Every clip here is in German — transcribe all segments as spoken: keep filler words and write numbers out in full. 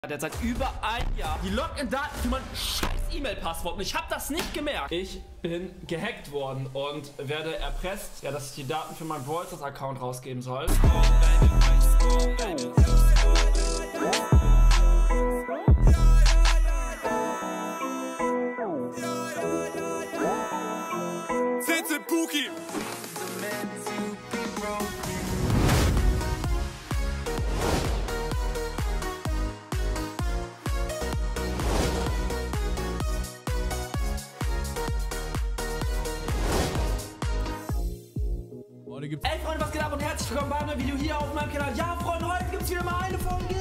Der hat seit über ein Jahr die Login-Daten für mein scheiß E-Mail-Passwort und ich habe das nicht gemerkt. Ich bin gehackt worden und werde erpresst, ja, dass ich die Daten für meinen Brawl Stars Account rausgeben soll. Ey Freunde, was geht ab und herzlich willkommen bei einem Video hier auf meinem Kanal. Ja Freunde, heute gibt es wieder mal eine Folge.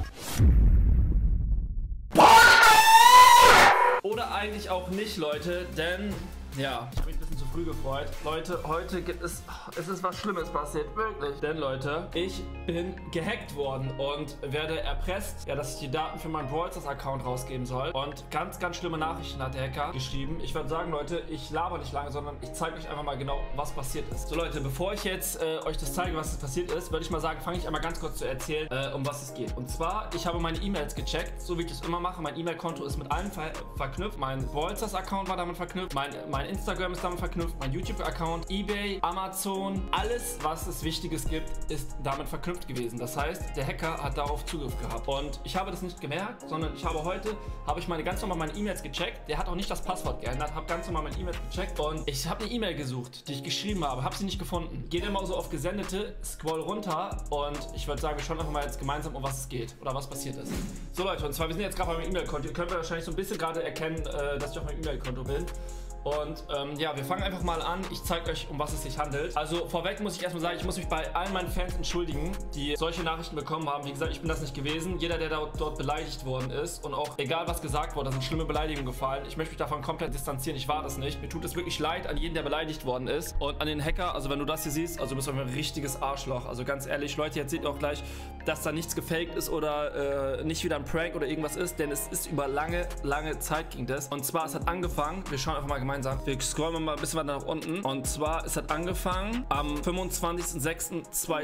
Oder eigentlich auch nicht, Leute, denn ja, ich habe mich ein bisschen zu früh gefreut. Leute, heute gibt es, es ist was Schlimmes passiert, wirklich. Denn Leute, ich bin gehackt worden und werde erpresst, ja, dass ich die Daten für meinen Brawl Stars Account rausgeben soll. Und ganz, ganz schlimme Nachrichten hat der Hacker geschrieben. Ich würde sagen, Leute, ich laber nicht lange, sondern ich zeige euch einfach mal genau, was passiert ist. So Leute, bevor ich jetzt äh, euch das zeige, was passiert ist, würde ich mal sagen, fange ich einmal ganz kurz zu erzählen, äh, um was es geht. Und zwar, ich habe meine E-Mails gecheckt, so wie ich das immer mache. Mein E-Mail-Konto ist mit allem ver verknüpft. Mein Brawl Stars Account war damit verknüpft. Mein, mein Instagram ist damit verknüpft. Mein YouTube-Account, eBay, Amazon, alles, was es Wichtiges gibt, ist damit verknüpft gewesen. Das heißt, der Hacker hat darauf Zugriff gehabt. Und ich habe das nicht gemerkt, sondern ich habe heute, habe ich meine ganz normal meine E-Mails gecheckt. Der hat auch nicht das Passwort geändert, habe ganz normal meine E-Mails gecheckt. Und ich habe eine E-Mail gesucht, die ich geschrieben habe, habe sie nicht gefunden. Geht immer so auf Gesendete, scroll runter und ich würde sagen, wir schauen einfach mal jetzt gemeinsam, um was es geht oder was passiert ist. So Leute, und zwar, wir sind jetzt gerade bei meinem E-Mail-Konto. Ihr könnt wahrscheinlich so ein bisschen gerade erkennen, äh, dass ich auf meinem E-Mail-Konto bin. Und ähm, ja, wir fangen einfach mal an. Ich zeige euch, um was es sich handelt. Also vorweg muss ich erstmal sagen, ich muss mich bei allen meinen Fans entschuldigen, die solche Nachrichten bekommen haben. Wie gesagt, ich bin das nicht gewesen. Jeder, der dort, dort beleidigt worden ist und auch egal was gesagt wurde, da sind schlimme Beleidigungen gefallen. Ich möchte mich davon komplett distanzieren. Ich war das nicht. Mir tut es wirklich leid an jeden, der beleidigt worden ist. Und an den Hacker, also wenn du das hier siehst, also du bist ein richtiges Arschloch. Also ganz ehrlich, Leute, jetzt seht ihr auch gleich, dass da nichts gefaked ist oder äh, nicht wieder ein Prank oder irgendwas ist, denn es ist über lange, lange Zeit ging das. Und zwar, es hat angefangen, wir schauen einfach mal gemeinsam. Wir scrollen mal ein bisschen weiter nach unten. Und zwar, es hat angefangen am fünfundzwanzigsten sechsten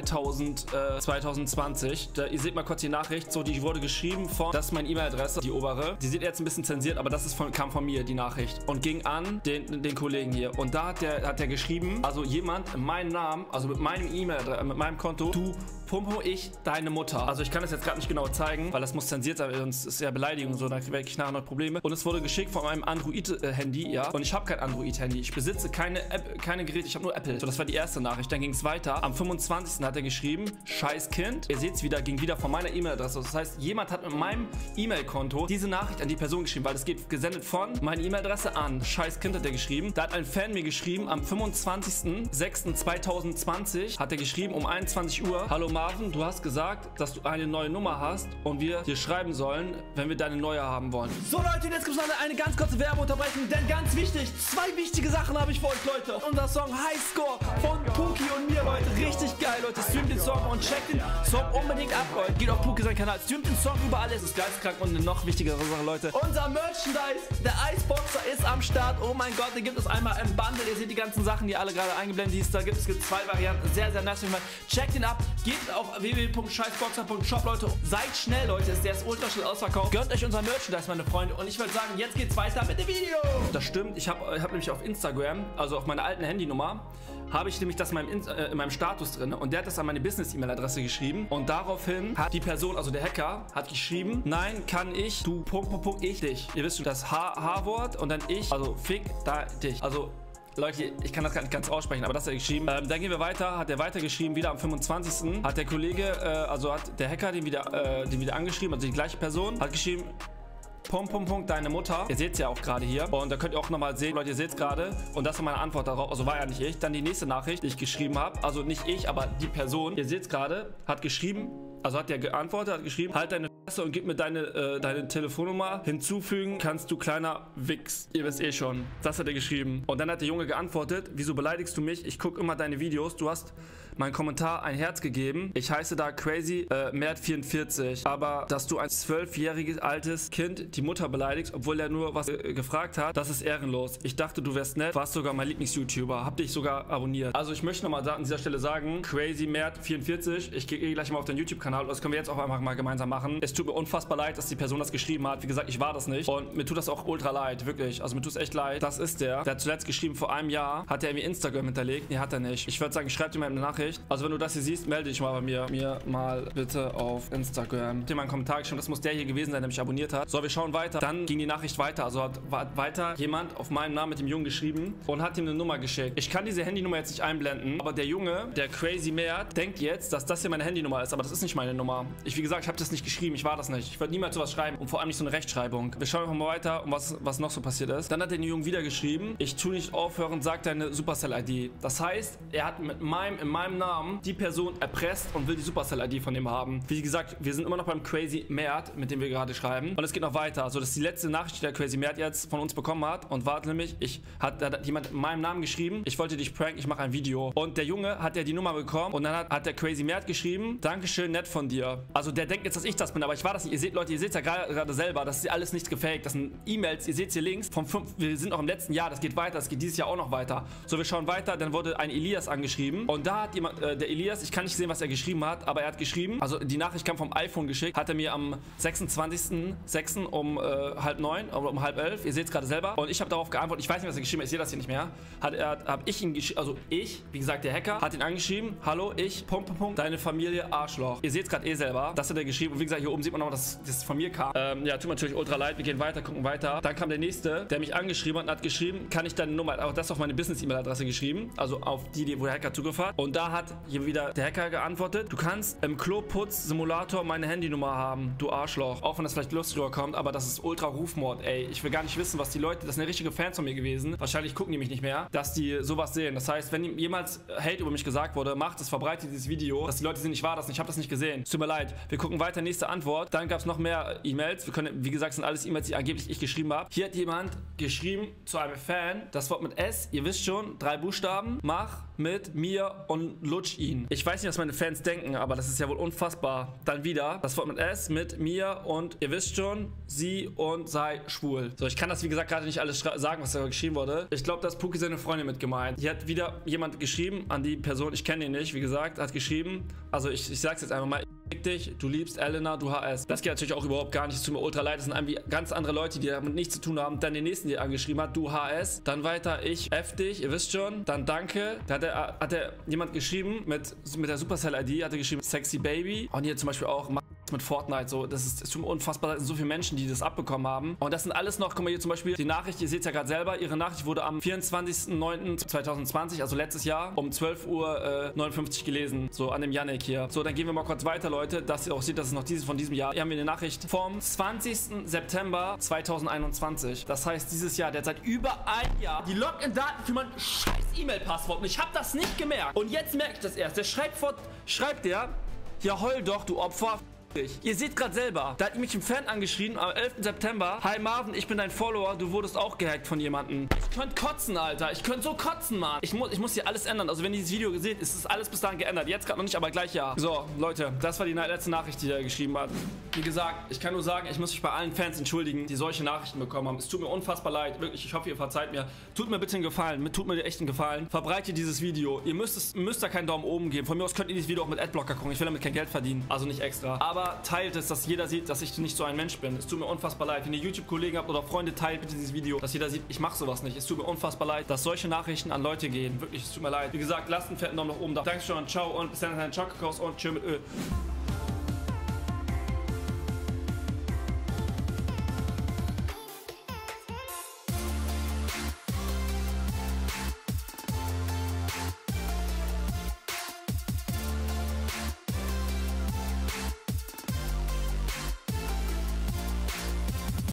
zweitausendzwanzig. Da, ihr seht mal kurz die Nachricht. So, die wurde geschrieben von, das ist meine E-Mail-Adresse, die obere. Die seht ihr jetzt ein bisschen zensiert, aber das ist von, kam von mir, die Nachricht. Und ging an den, den Kollegen hier. Und da hat der, hat der geschrieben, also jemand in meinem Namen, also mit meinem E-Mail, mit meinem Konto, du Pumpo, ich, deine Mutter. Also ich kann das jetzt gerade nicht genau zeigen, weil das muss zensiert sein, sonst ist ja Beleidigung so, da kriege ich nachher noch Probleme. Und es wurde geschickt von meinem Android-Handy, ja. Und ich habe kein Android-Handy. Ich besitze keine App, keine Geräte, ich habe nur Apple. So, das war die erste Nachricht. Dann ging es weiter. Am fünfundzwanzigsten hat er geschrieben, scheiß Kind. Ihr seht es wieder, ging wieder von meiner E-Mail-Adresse. Das heißt, jemand hat mit meinem E-Mail-Konto diese Nachricht an die Person geschrieben, weil es geht gesendet von meiner E-Mail-Adresse an. Scheiß Kind hat er geschrieben. Da hat ein Fan mir geschrieben, am fünfundzwanzigsten sechsten zweitausendzwanzig hat er geschrieben, um einundzwanzig Uhr, hallo Marvin, du hast gesagt, dass du eine neue Nummer hast und wir dir schreiben sollen, wenn wir deine neue haben wollen. So Leute, jetzt gibt es noch eine ganz kurze Werbeunterbrechung, denn ganz wichtig, zwei wichtige Sachen habe ich für euch, Leute. Unser Song Highscore von Puki und mir, Leute, richtig geil, Leute. Streamt den Song und checkt den Song unbedingt ab, Leute. Geht auf Puki seinen Kanal, streamt den Song überall, es ist geisteskrank und eine noch wichtigere Sache, Leute. Unser Merchandise, der Iceboxer ist am Start. Oh mein Gott, den gibt es einmal im Bundle. Ihr seht die ganzen Sachen, die alle gerade eingeblendet sind. Da gibt es gibt zwei Varianten, sehr, sehr nice. Checkt ihn ab, geht auf w w w punkt scheißboxer punkt shop, Leute. Seid schnell, Leute, der ist ultra schnell ausverkauft. Gönnt euch unser Merchandise, meine Freunde. Und ich würde sagen, jetzt geht's weiter mit dem Video. Das stimmt, ich habe ich hab nämlich auf Instagram, also auf meiner alten Handynummer, habe ich nämlich das in meinem, In äh, in meinem Status drin. Und der hat das an meine Business-E-Mail-Adresse geschrieben. Und daraufhin hat die Person, also der Hacker, hat geschrieben, nein, kann ich, du, Punkt, Punkt, Punkt, ich, dich. Ihr wisst schon, das H-Wort und dann ich, also fick, da, dich. Also Leute, ich kann das gar nicht ganz aussprechen, aber das hat er geschrieben. Ähm, dann gehen wir weiter, hat er weitergeschrieben, wieder am fünfundzwanzigsten hat der Kollege, äh, also hat der Hacker den wieder, äh, den wieder angeschrieben, also die gleiche Person, hat geschrieben, Punkt, Punkt, Punkt, deine Mutter. Ihr seht es ja auch gerade hier. Und da könnt ihr auch nochmal sehen, Leute, ihr seht es gerade. Und das war meine Antwort darauf. Also war ja nicht ich. Dann die nächste Nachricht, die ich geschrieben habe. Also nicht ich, aber die Person. Ihr seht es gerade. Hat geschrieben, also hat der geantwortet, hat geschrieben, halt deine Fresse und gib mir deine, äh, deine Telefonnummer. Hinzufügen kannst du kleiner Wichs. Ihr wisst eh schon. Das hat er geschrieben. Und dann hat der Junge geantwortet, wieso beleidigst du mich? Ich gucke immer deine Videos. Du hast mein Kommentar ein Herz gegeben. Ich heiße da Crazy äh, Mert vierundvierzig. Aber dass du ein zwölfjähriges altes Kind die Mutter beleidigst, obwohl er nur was äh, gefragt hat, das ist ehrenlos. Ich dachte, du wärst nett, warst sogar mein Lieblings-YouTuber. Hab dich sogar abonniert. Also ich möchte nochmal an dieser Stelle sagen, Crazy Mert vierundvierzig, ich gehe gleich mal auf deinen YouTube-Kanal und das können wir jetzt auch einfach mal gemeinsam machen. Es tut mir unfassbar leid, dass die Person das geschrieben hat. Wie gesagt, ich war das nicht. Und mir tut das auch ultra leid, wirklich. Also mir tut es echt leid. Das ist der. Der hat zuletzt geschrieben, vor einem Jahr hat er irgendwie Instagram hinterlegt. Nee, hat er nicht. Ich würde sagen, schreib dir mal eine Nachricht. Also wenn du das hier siehst, melde dich mal bei mir. Mir mal bitte auf Instagram. Dir mal einen Kommentar geschrieben. Das muss der hier gewesen sein, der mich abonniert hat. So, wir schauen weiter. Dann ging die Nachricht weiter. Also hat, hat weiter jemand auf meinen Namen mit dem Jungen geschrieben und hat ihm eine Nummer geschickt. Ich kann diese Handynummer jetzt nicht einblenden, aber der Junge, der Crazy Mert, denkt jetzt, dass das hier meine Handynummer ist. Aber das ist nicht meine Nummer. Ich, wie gesagt, ich habe das nicht geschrieben. Ich war das nicht. Ich würde niemals sowas schreiben und vor allem nicht so eine Rechtschreibung. Wir schauen einfach mal weiter, um was, was noch so passiert ist. Dann hat der Junge wieder geschrieben, ich tue nicht aufhören, sag deine Supercell-I D. Das heißt, er hat mit meinem, in meinem Namen die Person erpresst und will die Supercell-I D von ihm haben. Wie gesagt, wir sind immer noch beim Crazy Mert, mit dem wir gerade schreiben. Und es geht noch weiter. Also das ist die letzte Nachricht, die der Crazy Mert jetzt von uns bekommen hat. Und warte nämlich, ich hat, hat jemand in meinem Namen geschrieben, ich wollte dich pranken, ich mache ein Video. Und der Junge hat ja die Nummer bekommen und dann hat, hat der Crazy Mert geschrieben, Dankeschön, nett von dir. Also der denkt jetzt, dass ich das bin, aber ich war das nicht. Ihr seht, Leute, ihr seht ja gerade selber, das ist alles nicht gefaked. Das sind E-Mails, ihr seht hier links, vom fünf, wir sind noch im letzten Jahr, das geht weiter, das geht dieses Jahr auch noch weiter. So, wir schauen weiter, dann wurde ein Elias angeschrieben und da hat jemand, äh, der Elias, ich kann nicht sehen, was er geschrieben hat, aber er hat geschrieben, also die Nachricht kam vom iPhone geschickt, hat er mir am sechsundzwanzigsten sechsten um äh, halb neun oder um halb elf, ihr seht es gerade selber, und ich habe darauf geantwortet, ich weiß nicht, was er geschrieben hat, ich sehe das hier nicht mehr, hat er, habe ich ihn geschrieben, also ich, wie gesagt, der Hacker, hat ihn angeschrieben, hallo, ich, Punkt, Punkt, Punkt, deine Familie, Arschloch. Ihr seht es gerade eh selber, das hat er geschrieben und wie gesagt, hier oben sieht man noch, dass das von mir kam. Ähm, ja, tut mir natürlich ultra leid, wir gehen weiter, gucken weiter. Dann kam der nächste, der mich angeschrieben hat und hat geschrieben, kann ich deine Nummer, auch das auf meine Business-E-Mail-Adresse geschrieben, also auf die, die, wo der Hacker Zugriff hat. Und da hat hier wieder der Hacker geantwortet, du kannst im Kloputz-Simulator meine Handynummer haben, du Arschloch. Auch wenn das vielleicht lustig rüberkommt, aber das ist ultra Rufmord, ey. Ich will gar nicht wissen, was die Leute, das sind ja richtige Fans von mir gewesen, wahrscheinlich gucken die mich nicht mehr, dass die sowas sehen. Das heißt, wenn jemals Hate über mich gesagt wurde, macht es, verbreitet dieses Video, dass die Leute sehen, ich war das nicht, ich habe das nicht gesehen. Es tut mir leid. Wir gucken weiter, nächste Antwort. Dann gab es noch mehr E-Mails. Wir können, wie gesagt, sind alles E-Mails, die angeblich ich geschrieben habe. Hier hat jemand geschrieben zu einem Fan, das Wort mit S, ihr wisst schon, drei Buchstaben, mach mit mir und lutsch ihn. Ich weiß nicht, was meine Fans denken, aber das ist ja wohl unfassbar. Dann wieder das Wort mit S, mit mir und ihr wisst schon, sie und sei schwul. So, ich kann das, wie gesagt, gerade nicht alles sagen, was da geschrieben wurde. Ich glaube, dass Puki seine Freundin mit gemeint. Hier hat wieder jemand geschrieben an die Person, ich kenne ihn nicht, wie gesagt, hat geschrieben, also ich, ich sag's jetzt einfach mal, dich, du liebst Elena, du H S. Das geht natürlich auch überhaupt gar nicht, es tut mir ultra leid, das sind irgendwie ganz andere Leute, die damit nichts zu tun haben. Dann den nächsten, der angeschrieben hat, du H S. Dann weiter, ich F dich, ihr wisst schon. Dann danke. Da hat er, hat er jemand geschrieben mit, mit der Supercell-I D, hat er geschrieben, sexy baby. Und hier zum Beispiel auch mit Fortnite, so, das ist, ist schon unfassbar, das sind so viele Menschen, die das abbekommen haben. Und das sind alles noch, guck mal hier zum Beispiel, die Nachricht, ihr seht es ja gerade selber, ihre Nachricht wurde am vierundzwanzigsten neunten zweitausendzwanzig, also letztes Jahr, um zwölf Uhr neunundfünfzig gelesen, so an dem Yannick hier. So, dann gehen wir mal kurz weiter, Leute, dass ihr auch seht, dass es noch dieses von diesem Jahr. Hier haben wir eine Nachricht vom zwanzigsten September zweitausendeinundzwanzig. Das heißt, dieses Jahr, der hat seit über ein Jahr die Login-Daten für mein scheiß E-Mail-Passwort und ich habe das nicht gemerkt. Und jetzt merke ich das erst. Der schreibt fort, schreibt der, ja heul doch, du Opfer. Ihr seht gerade selber, da hat mich ein Fan angeschrien am elften September. Hi Marvin, ich bin dein Follower, du wurdest auch gehackt von jemandem. Ich könnte kotzen, Alter. Ich könnte so kotzen, Mann. Ich muss, ich muss hier alles ändern. Also wenn ihr dieses Video seht, ist es alles bis dahin geändert. Jetzt gerade noch nicht, aber gleich ja. So, Leute, das war die letzte Nachricht, die er geschrieben hat. Wie gesagt, ich kann nur sagen, ich muss mich bei allen Fans entschuldigen, die solche Nachrichten bekommen haben. Es tut mir unfassbar leid. Wirklich, ich hoffe, ihr verzeiht mir. Tut mir bitte einen Gefallen. Tut mir echt einen Gefallen. Verbreitet dieses Video. Ihr müsst, es, müsst da keinen Daumen oben geben. Von mir aus könnt ihr dieses Video auch mit Adblocker gucken. Ich will damit kein Geld verdienen. Also nicht extra. Aber teilt es, dass jeder sieht, dass ich nicht so ein Mensch bin. Es tut mir unfassbar leid. Wenn ihr YouTube-Kollegen habt oder Freunde, teilt bitte dieses Video, dass jeder sieht, ich mache sowas nicht. Es tut mir unfassbar leid, dass solche Nachrichten an Leute gehen. Wirklich, es tut mir leid. Wie gesagt, lasst einen fetten Daumen nach oben da. Dankeschön, ciao und bis dann, ciao, Kakao und tschö mit Öl.